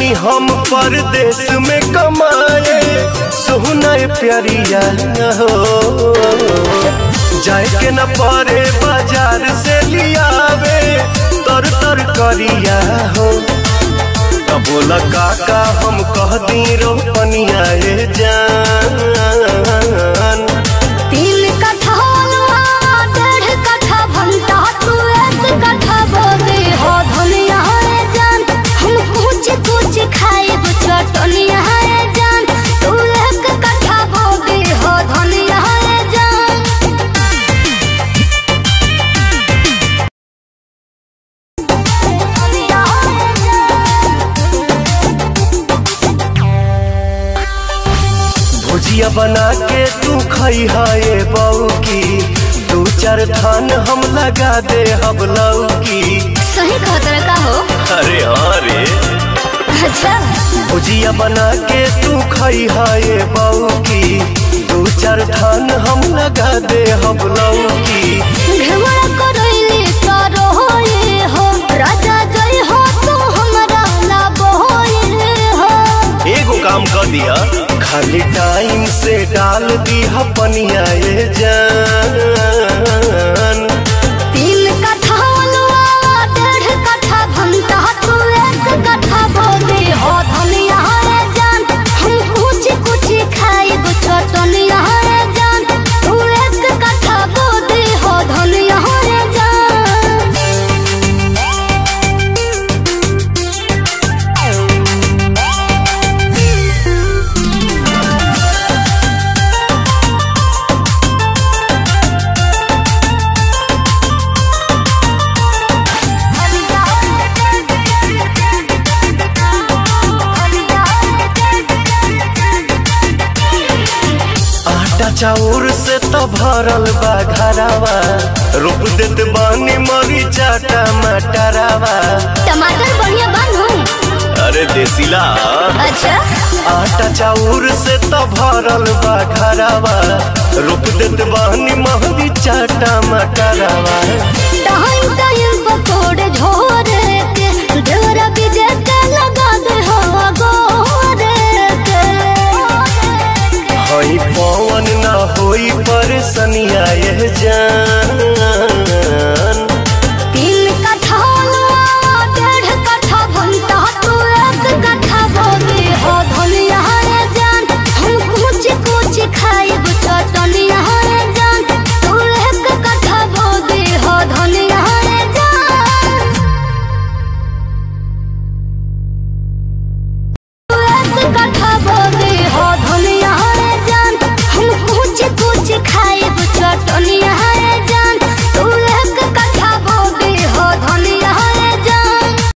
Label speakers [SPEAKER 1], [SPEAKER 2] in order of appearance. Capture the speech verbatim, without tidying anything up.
[SPEAKER 1] जानी हम परदेश में कमाए सोहना प्यारिया हो जाए के न परे बाजार से लियावे तर तर करिया हो तब बोला काका हम कह दी रोपनिया जान
[SPEAKER 2] तीन कट्ठा डेढ़ कट्ठा भंटा तू एक कट्ठा बोदे हो धनिया जान हम कुछ कुछ खाए चटनिया जान तू एक कट्ठा बोदे हो धनिया जान
[SPEAKER 1] भुजिया बना के तू खाई है बऊ की दो चार थान हम लगा दे हम लौकी।
[SPEAKER 2] सही खतरा का हो?
[SPEAKER 1] अरे हाँ रे।
[SPEAKER 2] अच्छा
[SPEAKER 1] भुजिया बना के तू खाई है बऊ की दो चार थान हम लगा दे हम लौकी।
[SPEAKER 2] घेवड़ा करैली तारो होए हो राजा जय हो तू हमरा ला बोए हो।
[SPEAKER 1] एगो काम कर दिया खाली टाइम से डाल दी पनिया जान
[SPEAKER 2] तीन कट्ठा डेढ़ कट्ठा भंटा तू एक कट्ठा बोदे हो धनिया जान हम कुछ कुछ खाई चटनिया जान तू एक कट्ठा बोदे हो धनिया जान।
[SPEAKER 1] चाउर से तो भरल बा घरावा रोप देत बानी मरीचा टमाटरावा।
[SPEAKER 2] टमाटर बढ़िया बानू?
[SPEAKER 1] अरे देसीला।
[SPEAKER 2] अच्छा
[SPEAKER 1] आटा चाउर से तो भरल बा घरावा रोप देत बानी मरीचा टमाटरावा।
[SPEAKER 2] टाइम टाइम पकोड़े झोरे के ढेरा बीजे के लगा दे हो गोरे के
[SPEAKER 1] हई पवन ना होई परेशानिया जान